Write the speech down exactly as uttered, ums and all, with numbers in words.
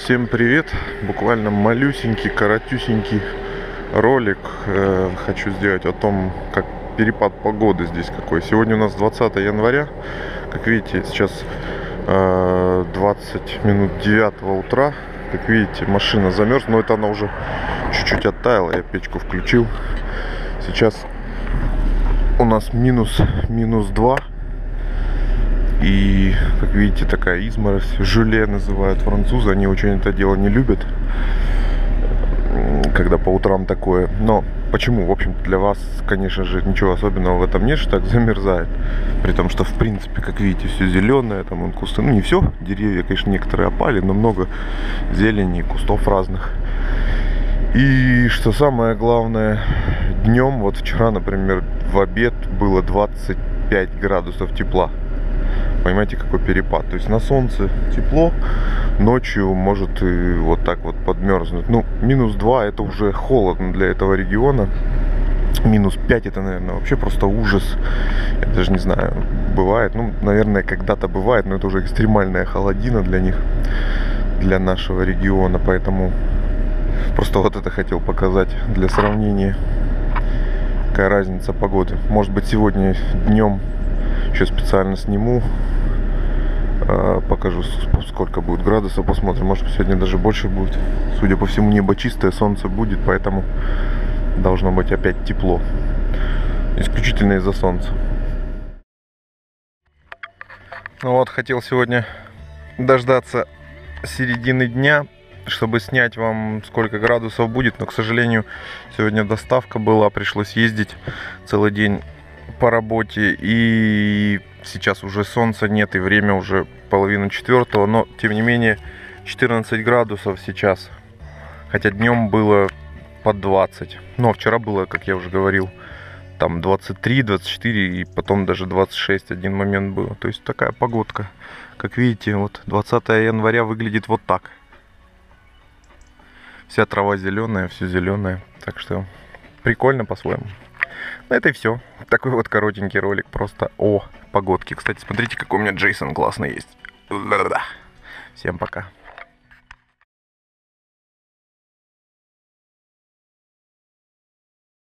Всем привет! Буквально малюсенький, коротюсенький ролик э, хочу сделать о том, как перепад погоды здесь какой. Сегодня у нас двадцатое января. Как видите, сейчас э, двадцать минут девятого утра. Как видите, машина замерзла, но это она уже чуть-чуть оттаяла. Я печку включил. Сейчас у нас минус, минус два. И, как видите, такая изморозь, желе называют французы, они очень это дело не любят, когда по утрам такое. Но почему? В общем, для вас, конечно же, ничего особенного в этом нет, что так замерзает. При том, что, в принципе, как видите, все зеленое, там вон кусты, ну не все, деревья, конечно, некоторые опали, но много зелени, кустов разных. И что самое главное, днем, вот вчера, например, в обед было двадцать пять градусов тепла. Понимаете, какой перепад. То есть на солнце тепло, ночью может и вот так вот подмерзнуть. Ну, минус два это уже холодно для этого региона. Минус пять это, наверное, вообще просто ужас. Я даже не знаю, бывает. Ну, наверное, когда-то бывает, но это уже экстремальная холодина для них, для нашего региона. Поэтому просто вот это хотел показать для сравнения. Какая разница погоды. Может быть, сегодня днем еще специально сниму, покажу, сколько будет градусов, посмотрим. Может, сегодня даже больше будет. Судя по всему, небо чистое, солнце будет, поэтому должно быть опять тепло. Исключительно из-за солнца. Ну вот, хотел сегодня дождаться середины дня, чтобы снять вам, сколько градусов будет, но, к сожалению, сегодня доставка была, пришлось ездить целый день по работе, и сейчас уже солнца нет, и время уже половина четвертого, но тем не менее четырнадцать градусов сейчас, хотя днем было под двадцать, но вчера было, как я уже говорил, там двадцать три, двадцать четыре и потом даже двадцать шесть один момент было. То есть такая погодка, как видите, вот двадцатое января выглядит вот так. Вся трава зеленая, все зеленое, так что прикольно по-своему. На это и все. Такой вот коротенький ролик просто о погодке. Кстати, смотрите, какой у меня Джейсон классный есть. Всем пока.